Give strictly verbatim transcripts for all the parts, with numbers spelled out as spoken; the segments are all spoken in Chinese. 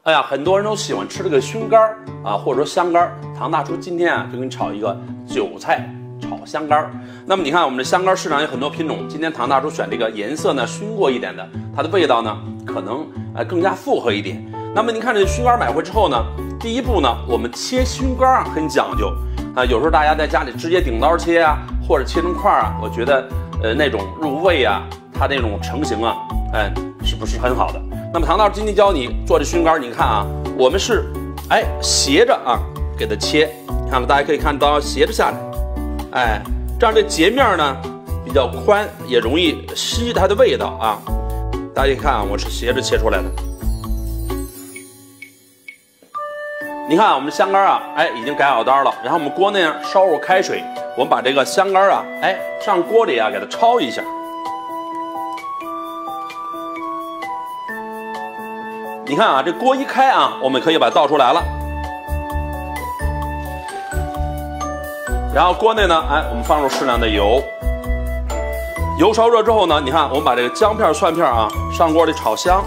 哎呀，很多人都喜欢吃这个熏干儿啊，或者说香干儿。唐大厨今天啊，就给你炒一个韭菜炒香干儿。那么你看，我们的香干儿市场有很多品种，今天唐大厨选这个颜色呢熏过一点的，它的味道呢可能呃更加复合一点。那么您看这熏干儿买回之后呢，第一步呢，我们切熏干儿啊很讲究啊，有时候大家在家里直接顶刀切啊，或者切成块儿啊，我觉得呃那种入味啊，它那种成型啊，哎，是不是很好的？那么唐大厨今天教你做这熏干儿，你看啊，我们是哎斜着啊给它切，看了大家可以看到斜着下来，哎，这样这截面呢比较宽，也容易吸它的味道啊。大家一看啊，我是斜着切出来的。你看啊，我们的香干啊，哎，已经改好刀了。然后我们锅内呢烧入开水，我们把这个香干啊，哎，上锅里啊给它焯一下。你看啊，这锅一开啊，我们可以把它倒出来了。然后锅内呢，哎，我们放入适量的油。油烧热之后呢，你看我们把这个姜片、蒜片啊上锅里炒香。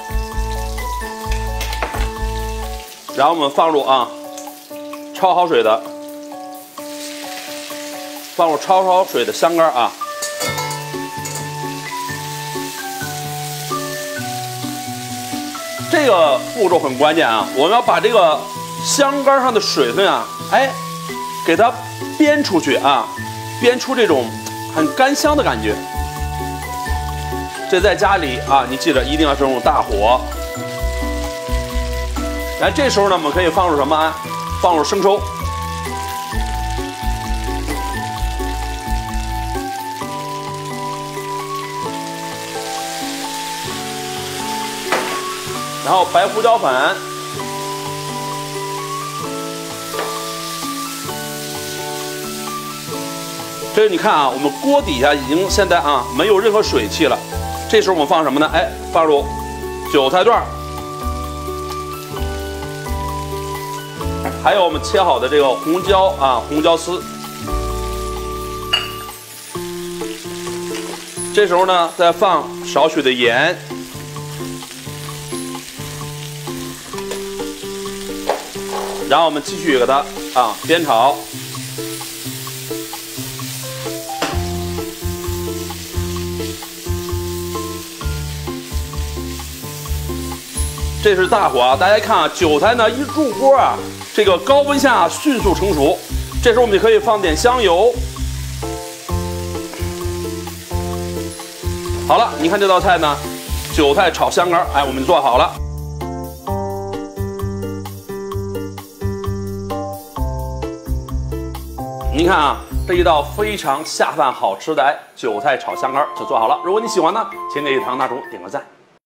然后我们放入啊焯好水的，放入焯好水的香干啊。这个步骤很关键啊，我们要把这个香干上的水分啊，哎，给它煸出去啊，煸出这种很干香的感觉。这在家里啊，你记着一定要是用大火。哎，这时候呢，我们可以放入什么啊？放入生抽。然后白胡椒粉，这个你看啊，我们锅底下已经现在啊没有任何水汽了。这时候我们放什么呢？哎，放入韭菜段，还有我们切好的这个红椒啊，红椒丝。这时候呢，再放少许的盐。然后我们继续给它啊煸炒，这是大火啊！大家看啊，韭菜呢一入锅啊，这个高温下迅速成熟。这时候我们就可以放点香油。好了，你看这道菜呢，韭菜炒香干，哎，我们做好了。您看啊，这一道非常下饭好吃的哎韭菜炒香干就做好了。如果你喜欢呢，请给唐大厨点个赞。